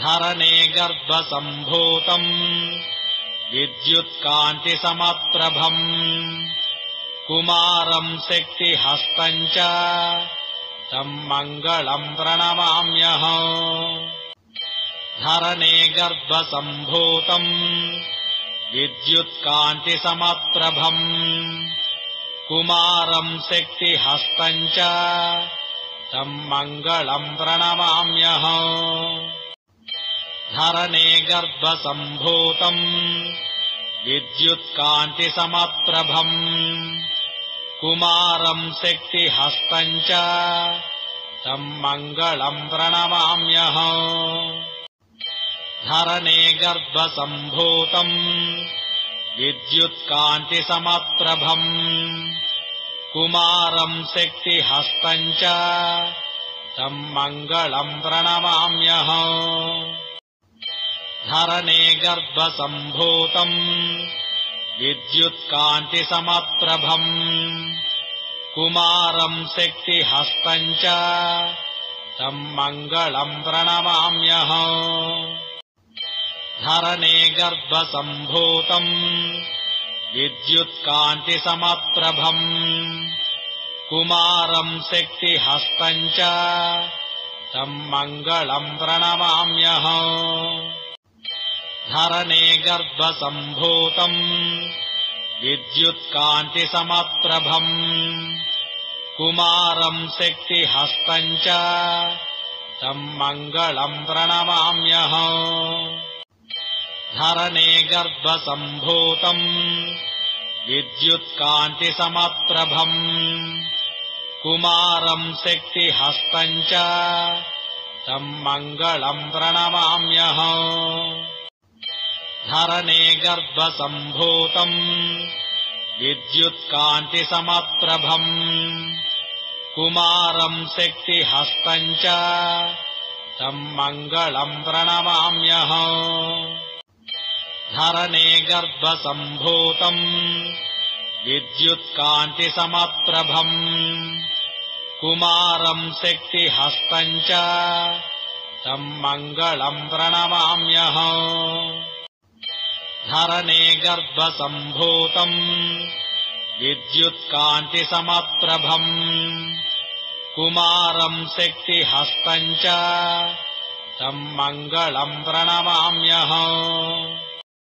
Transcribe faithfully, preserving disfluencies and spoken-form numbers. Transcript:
धरणे गर्भसम्भूतम् विद्युत्कान्तिसमप्रभम् कुमारम् शक्तिहस्तम् च तम् मङ्गलम् प्रणमाम्यहम्। धरणे गर्भसम्भूतम् विद्युत्कान्तिसमप्रभम् कुमारम् शक्तिहस्तम् च तम् मङ्गलम् प्रणमाम्यहम्। धरणे गर्भसम्भूतम् विद्युत्कान्तिसमप्रभम् कुमारम् शक्तिहस्तम् च तम् मङ्गलम् प्रणमाम्यहम्। धरणे गर्भसम्भूतम् विद्युत्कान्तिसमप्रभम् कुमारम् शक्तिहस्तम् च तम् मङ्गलम् प्रणमाम्यहम्। धरणे गर्भसम्भूतम् विद्युत्कान्तिसमप्रभम् कुमारम् शक्तिहस्तम् च तम् मङ्गलम् प्रणमाम्यहम्। धरणे गर्भसम्भूतम् विद्युत्कान्तिसमप्रभम् कुमारम् शक्तिहस्तम् च तम् मङ्गलम् प्रणमाम्यहम्। धरणे गर्भसम्भूतम् विद्युत्कान्तिसमप्रभम् कुमारम् शक्तिहस्तम् च तम् मङ्गलम् प्रणमाम्यहम्। धरणे गर्भसम्भूतम् विद्युत्कान्तिसमप्रभम् कुमारम् शक्तिहस्तम् च तम् मङ्गलम् प्रणमाम्यहम्। धरणे गर्भसम्भूतम् विद्युत्कान्तिसमप्रभम् कुमारम् शक्तिहस्तम् च तम् मङ्गलम् प्रणमाम्यहम्। धरणे गर्भसम्भूतम् विद्युत्कान्तिसमप्रभम् कुमारम् शक्तिहस्तम् च तम् मङ्गलम् प्रणमाम्यहम्। धरणे गर्भसम्भूतम् विद्युत्कान्तिसमप्रभम् कुमारम् शक्तिहस्तम् च तम् मङ्गलम् प्रणमाम्यहम्।